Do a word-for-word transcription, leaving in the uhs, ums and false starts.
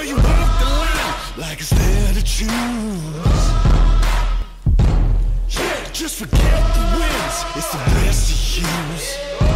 you walk the line like it's there to choose. Yeah, just forget the wins, it's the best to use.